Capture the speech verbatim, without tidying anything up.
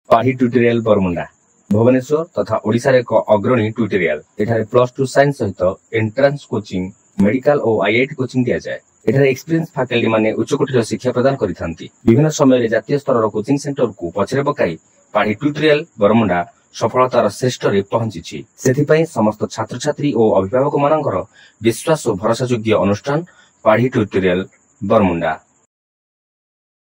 पाढ़ी tutorial Bermuda Bhubaneswar तथा ओडिशा रे एक अग्रणी ट्यूटोरियल। एठारे प्लस टू साइंस सहित एंट्रांस कोचिंग मेडिकल और आईआईटी कोचिंग दिया जाए। एठारे एक्सपीरियंस फैकल्टी माने उच्च कोटिर शिक्षा प्रदान करिथांती। विभिन्न समय जातीय स्तर कोचिंग सेंटर को पछरे पकाई पाढ़ी ट्यूटोरियल बरमुंडा सफलतार श्रेष्ठ रे पहुंची। सेथिपई समस्त छात्र छात्री और अभिभावक मानकर विश्वास और भरोसा योग्य अनुष्ठान पाढ़ी ट्यूटोरियल बरमुंडा।